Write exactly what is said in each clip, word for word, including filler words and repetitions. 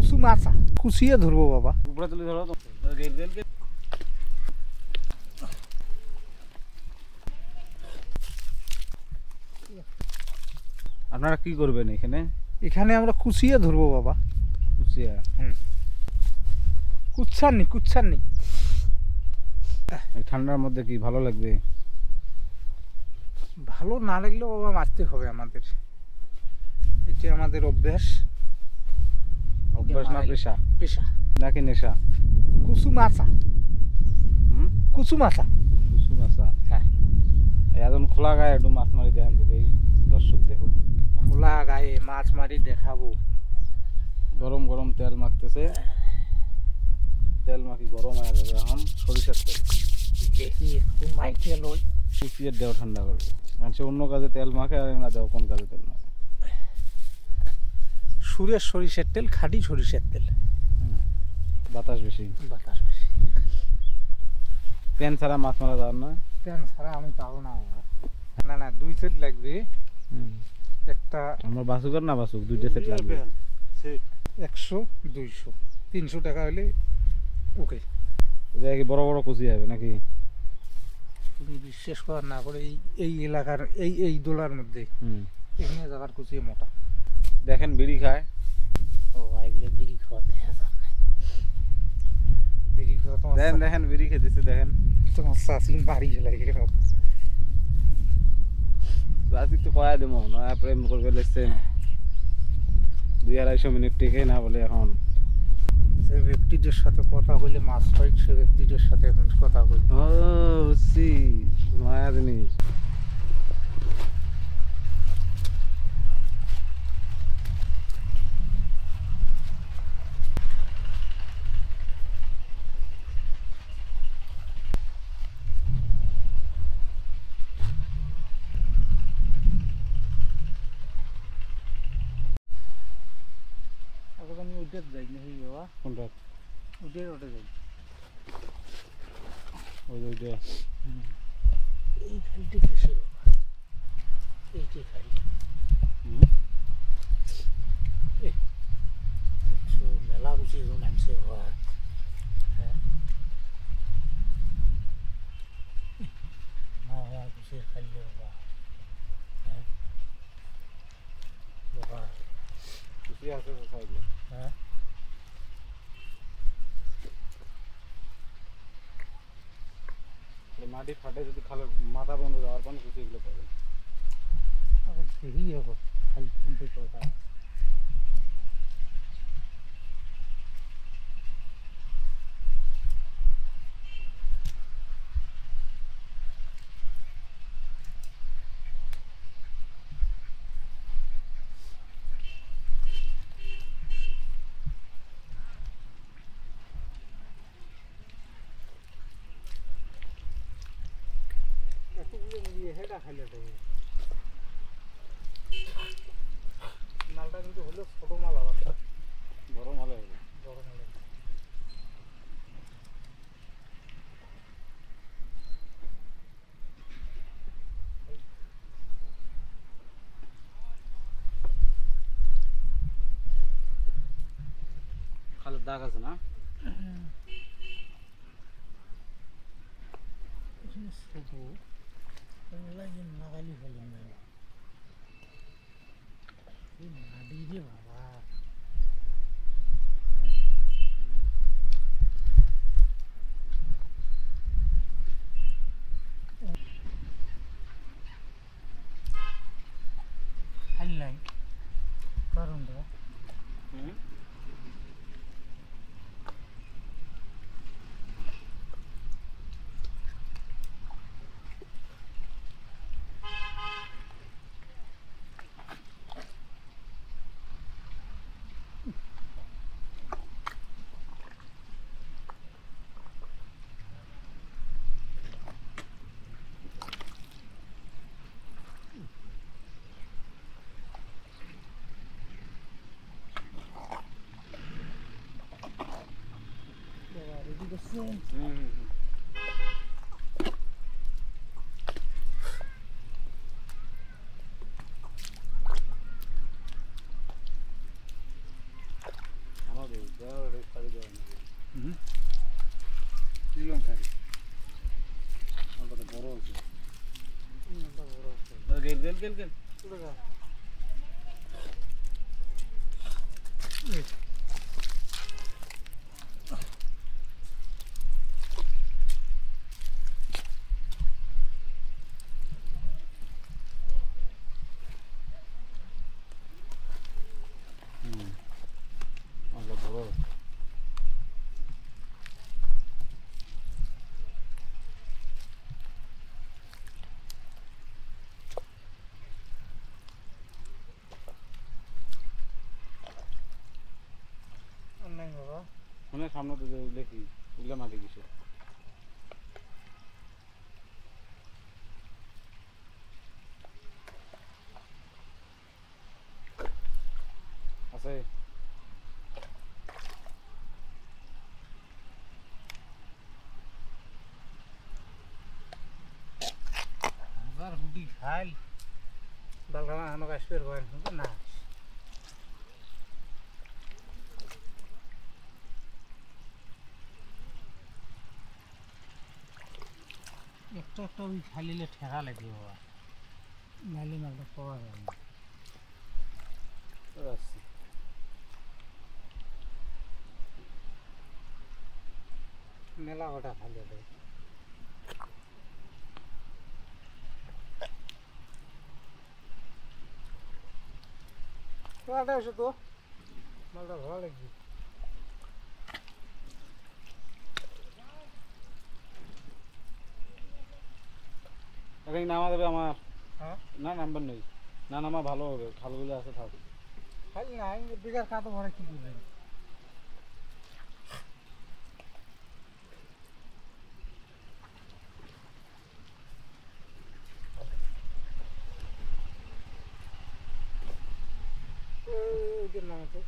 কুচু মাছা কুচিয়ে ধরবো বাবা। উপরে তুলে ধরো তো রেল রেলকে। আপনারা কি করবেন এখানে? এখানে আমরা কুচিয়ে ধরবো বাবা। কুচিয়া? হুম, কুচ্ছাননি কুচ্ছাননি। এই ঠান্ডার মধ্যে কি ভালো লাগবে? ভালো না লাগলেও বাবা মারতে হবে আমাদের, এটি আমাদের অভ্যাস। অভ্যাস না পেশা? পেশা নাকি নেশা? কুচু মাছা। হুম, কুচু মাছা। কুচু মাছা। হ্যাঁ, এখন খোলা গায়ে একটু মাছ মারি দেখান দেবে দর্শক দেখুক। খোলা গায়ে মাছ মারি দেখাবো। গরম গরম তেল মাখতেছে, তেল মাখি গরম হয়ে যাবে এখন। সরিষার তেল দেখি একটু মাইকে লই। কুচিয়ে দেও ঠান্ডা করবে। মানুষ অন্য কাজে তেল মাখে আর আমরা দেও কোন কাজে তেল মাখে? সুরের সরিষার তেল, খাঁটি সরিষার তেল। বাতাস বেশি, বাতাস বেশি। প্যান ছাড়া মাছ মারা যাওয়ার না? প্যান ছাড়া আমি পাবো না বাবা। না না, দুই সেট লাগবে। একটা আমার বাসুক আর না বাসুক দুইটা সেট লাগবে। একশো দুইশো তিনশো টাকা হলে ওকে। এটা কি বড় বড় কুচি হবে নাকি? তুমি বিশ্বাস করার না করে এই এই এলাকার এই এই দোলার মধ্যে হুম, এখানে যাবার কুচিয়ে মোটা। দেখেন বিড়ি খায়। ও এগুলো বিড়ি খাওয়া দেখা যাবে না। বিড়ি খাওয়া তোমার দেখেন দেখেন বিড়ি খেতেছে দেখেন। তোমার শাশুড়ি মারি লাগে। রাতি তো কয়া দেবো নয়া প্রেম করবে লেগছেন দুই আড়াইশো মিনিট টেকে না বলে এখন। সে ব্যক্তিদের সাথে কথা বলে মাছ হয়, সে ব্যক্তিদের সাথে এখন কথা বলি। ও বুঝছি, নয়া জিনিস। এখন আমি উঠে যাই নাকি বাবা? কোনটা? উঠে উঠে যাই। ওই যে ওইটা। এই খালটি কিসের বাবা? এইটি খাল। হুম, দেখছো মেলা বুঝি নামছে বাবা। হ্যাঁ না কিসের খাল বাবা? হ্যাঁ বাবা। কুচি আছে তো সাইডে। হ্যাঁ মাটি ফাটে যদি খালে মাথা বন্ধ যাওয়ার পর কুচি এগুলো পাবে। এখন দেখি হবো খাল কোনটি কথা। মালটা কিন্তু হলো ছোট মাল আবার বড় ভালো হবে। বড় মাল। খালের দাগ আছে না? ছোট লাগে লাগালি ফেলেন না নাদি রে বাবা। খাল নাই কারণটা হুম, রেডি করছেন? হুম, হুম, হুম। আমাদের হুম শ্রীলঙ্কারি কত বড় আছে গেল গেল গেল গেল পুরো গা হুম অনেক বড় নাই বাবা মানে সামনে তো দেখি ওগুলা মাটি কিসে আছে আর হুডি খাইল বালগামা আমাকে আসবে হয় না একটা একটা ওই খালিলে ঠেকা লাগবে বাবা নাইলে মালটা পাওয়া যায় না আছে মেলা গোটা খালি দেয় তো এসে তো মালটা ভালো লাগবে এখন নামা দেবে আমার হ্যাঁ না নাম্বার নেই না নামা ভালো হবে খালগুলো আছে থাক খালি নাই বেকার কাতো ভরে কি করবেন ওদের নাম তো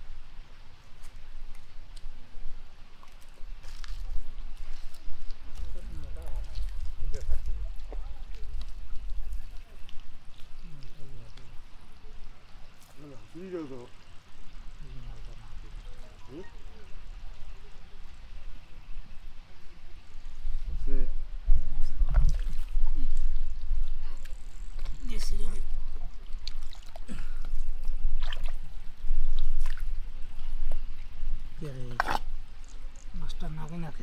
কি করবো মাছটা নাকে নাকে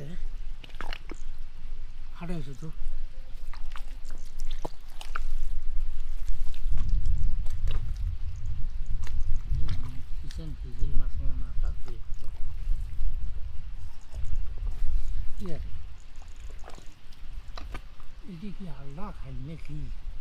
হাটে এসে তো কিষেন ভিজিল মাছ না কাকি কি আছে এটি কি আল্লাহ খাইল নাকি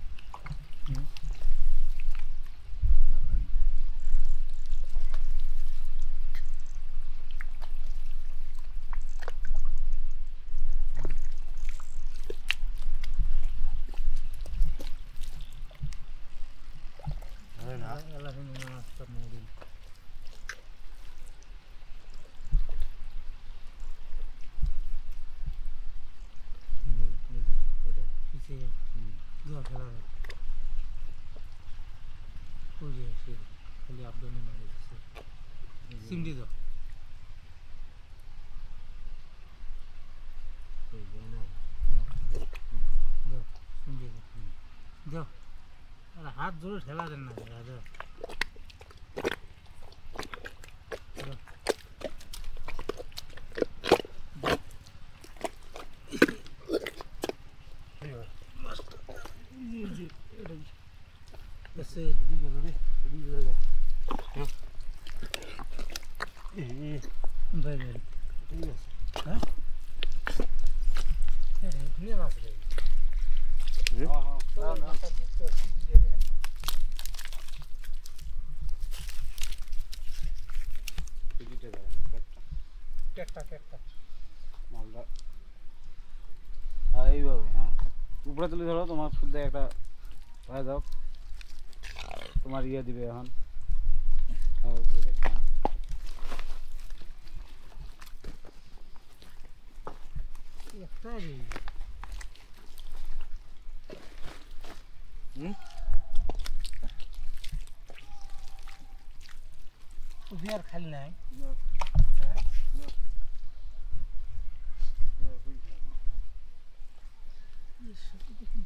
খালি আবদানি মারি দিচ্ছে সিমডি দাও দাও সিমডি দাও দাও আর হাত জোরে ঠেলা দেন না দাও That's it. Very good. Yes. Huh? Clear master. হ্যাঁ হ্যাঁ না না এদিকে যাও টেকটা টেকটা মালদা হ্যাঁ এইভাবে হ্যাঁ উপরে তুলে ধরো তোমার শুদ্ধ একটা হয়ে যাও তোমার ইয়ে দিবে এখন হ্যাঁ উপরে দেখো হ্যাঁ একটা রে হুম বিয়ার খালি নাই না হ্যাঁ না সাথে দেখি